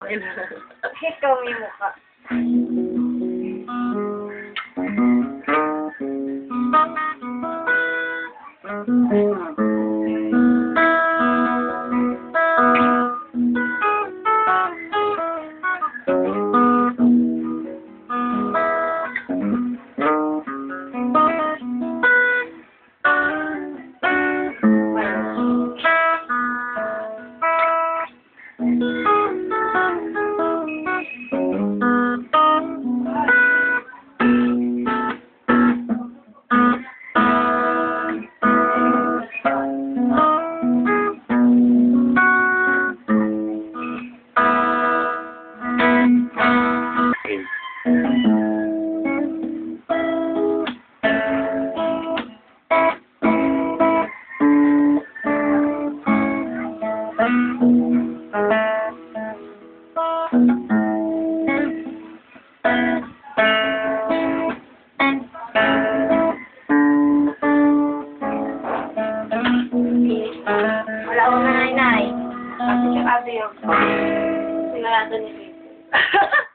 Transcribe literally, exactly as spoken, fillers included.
akin. Ikaw may mukha. Wala ko na, Nay. Kasi siya kasi yung sigurado ni Tito.